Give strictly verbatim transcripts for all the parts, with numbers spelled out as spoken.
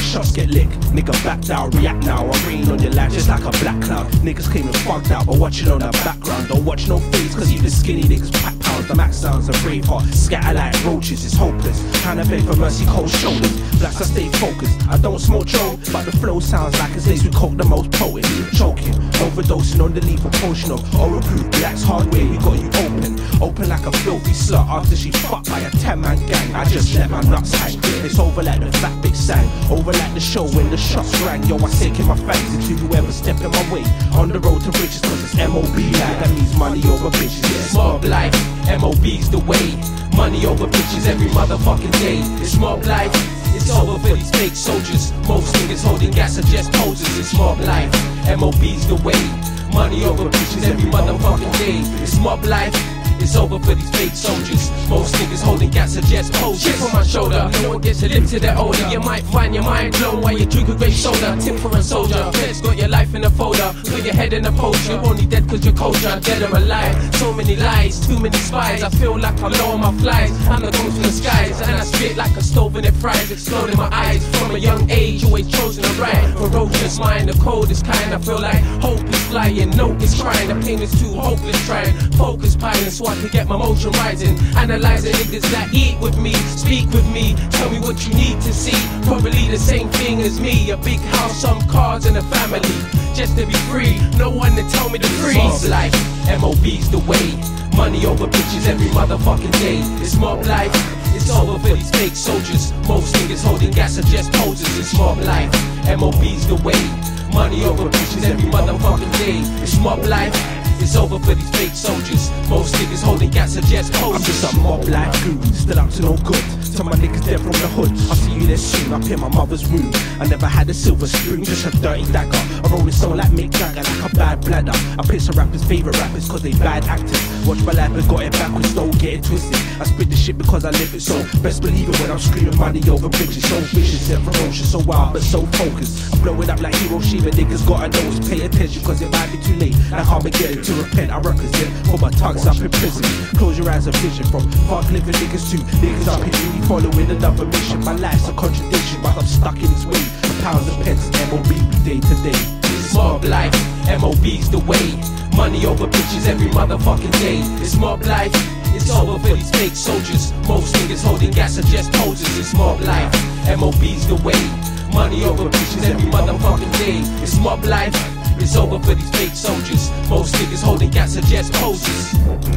shots get licked. Nigga back down, react now. I rain on your life just like a black cloud. Niggas claiming fucked out, but watching on the background. Don't watch no face, cause even skinny niggas pack pounds. The max sounds a brave heart, scatter like roaches, it's hopeless. Trying to beg for mercy, cold shoulders. Blacks I stay focused, I don't smoke Joe, but the flow sounds like it's laced with coke, the most potent. Choking, overdosing on the lethal potion of oral proof. Blacks hardware, we got you open. Open like a filthy slut after she fucked by a ten man gang. I just let my nuts hang. It's over like the fat bitch sang. Over like the show when the shots rang. Yo, I sink in my fangs into whoever step in my way. On the road to riches cause it's M O B like. That means money over bitches, yeah. It's mob life, M O B's the way. Money over bitches every motherfucking day. It's mob life. It's over for these fake soldiers. Most niggas holding gas are just posers. It's mob life, M O B's the way. Money over bitches every motherfucking day. It's mob life. It's over for these fake soldiers. Most niggas holding gas are just posers. Chip on my shoulder, no one gets to live to their older. You might find your mind blown while you drink a great soda. Tip for a soldier, feds got your life in a folder. Put your head in a post, you're only dead cause you're culture. Dead or alive, so many lies, too many spies. I feel like I'm low on my flies. I'm the ghost in the skies, and I spit like a stove and it fries. Exploding my eyes from a young age, always chosen to ride. Ferocious mind, the coldest kind. I feel like hope is flying, no is crying. The pain is too hopeless, trying focus piling so I can get my motion rising. Analyzing niggas that eat with me, speak with me, tell me what you need to see. Probably the same thing as me. A big house, some cars and a family. Just to be free, no one to tell me to freeze. Mob life, M O B's the way. Money over bitches every motherfucking day. It's mob life. It's over for these fake soldiers. Most niggas holding gas are just posers. It's mob life, M O B's the way. Money over bitches every motherfucking day. It's mob life. It's over for these fake soldiers. Most niggas holding gas are just posers. I'm just a mob life goon, still up to no good. Tell my niggas dead from the hood. I'll see you there soon, up in my mother's room. I never had a silver spoon, just a dirty dagger. I roll it so like Mick Jagger, like a bad bladder. I piss a rapper's favourite rappers cause they bad actors. Watch my life and got it backwards, don't get it twisted. I spit the shit because I live it, so best believe it when I'm screaming money over bitches. So vicious and ferocious, so wild but so focused. I'm blowing up like Hiroshima, niggas gotta know. Pay attention cause it might be too late. Like Armageddon to repent, I represent for my thugs up in prison. Close your eyes and vision from fuck living niggas to niggas up in uni following another mission. My life's a contradiction, but I'm stuck in its way. Pounds and pence, M O B day to day. It's mob life, M O B's the way. Money over bitches every motherfucking day. It's mob life. It's over for these fake soldiers. Most niggas holding gas are just posers. It's mob life, M O B's the way. Money over bitches every motherfucking day. It's mob life. It's over for these fake soldiers. Most niggas holding gas are just posers.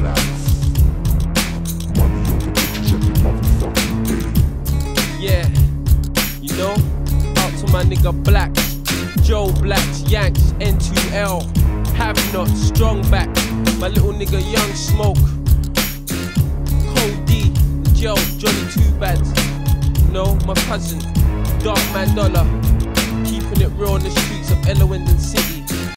Yeah, you know, out to my nigga Blacks, Joe Blacks, Yanks, N two L, Have Not, Strong Back, my little nigga Young Smoke, Code D, Joe, Johnny Two Bad, you know, my cousin, Dark Man Dollar, keeping it real on the streets of Ellawindon City.